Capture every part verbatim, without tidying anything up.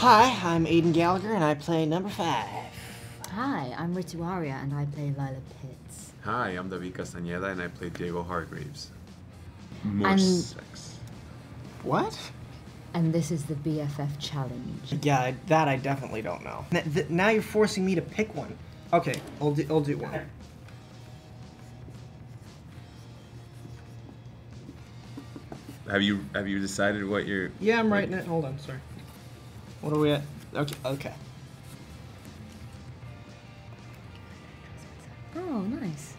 Hi, I'm Aiden Gallagher, and I play number five. Hi, I'm Ritu Arya, and I play Lila Pitts. Hi, I'm David Castañeda, and I play Diego Hargreaves. More And- sex. What? And this is the B F F challenge. Yeah, I- that I definitely don't know. N th now you're forcing me to pick one. Okay, I'll do, I'll do one. Have you have you decided what you're? Yeah, I'm writing it. Hold on, sorry. What are we at? Okay, okay. Oh, nice.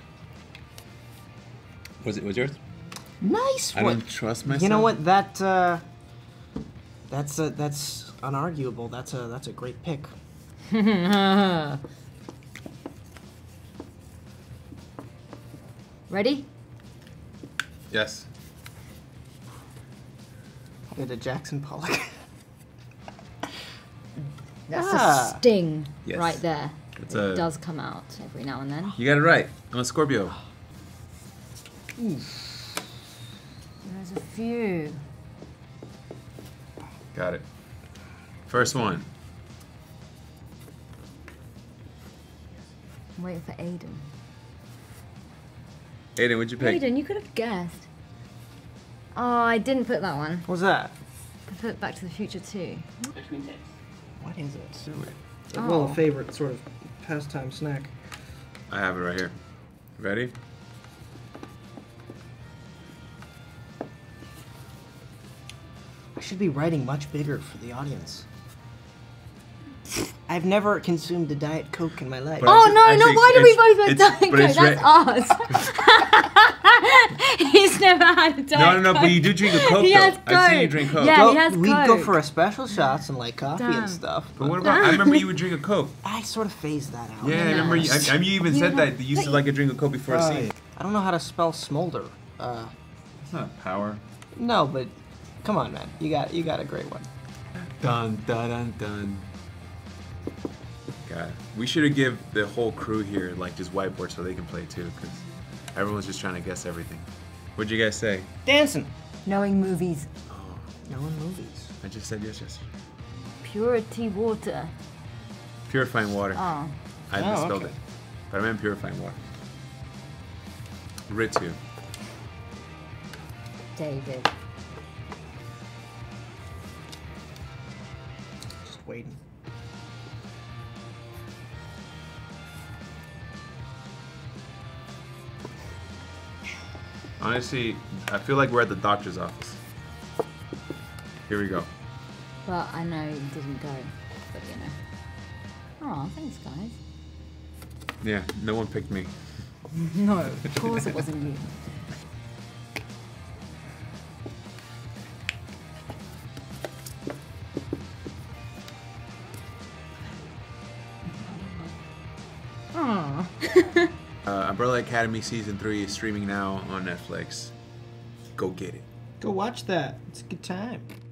Was it was yours? Nice I one. don't trust myself. You know what? That uh, that's uh, that's unarguable. That's a that's a great pick. Ready? Yes. I did a Jackson Pollock. That's Ah. a sting Yes. right there. It's it a- does come out every now and then. You got it right. I'm a Scorpio. There's a few. Got it. First one. I'm waiting for Aiden. Aiden, what'd you pick? Aiden, you could have guessed. Oh, I didn't put that one. What's that? I put Back to the Future too. What is it? Do it. A well, Oh. a favorite sort of pastime snack. I have it right here. Ready? I should be writing much bigger for the audience. I've never consumed a Diet Coke in my life. But- Oh no, Actually, no! Why do we it's- both have it's- Diet but Coke? it's That's us. He's never had a Diet No, no, no. Coke. But you do drink a Coke He though. has I've seen you Coke. drink Coke. Yeah, Well, he has we'd go Coke. for a special shots and like coffee Damn. and stuff. But what about? I remember you would drink a Coke. I sort of phased that out. Yeah, I remember. You, I, I mean, you even You said have- that you used to but- like a drink of Coke before a Right. scene. I don't know how to spell smolder. Uh, It's not power. no, but come on, man. You got you got a great one. Dun dun dun dun. God, we should have give the whole crew here like just whiteboard so they can play too, because everyone's just trying to guess everything. What'd you guys say? Dancing. Knowing movies. Oh, No one movies. I just said yes, yes. Purity water. Purifying water. Oh. I Oh, misspelled okay. it, but I meant purifying water. Ritu. David. Just waiting. Honestly, I feel like we're at the doctor's office. Here we go. Well, I know it didn't go, but you know. Oh, thanks, guys. Yeah, no one picked me. No, of course it wasn't you. Oh. Uh, Umbrella Academy season three is streaming now on Netflix. Go get it. Go watch that. It's a good time.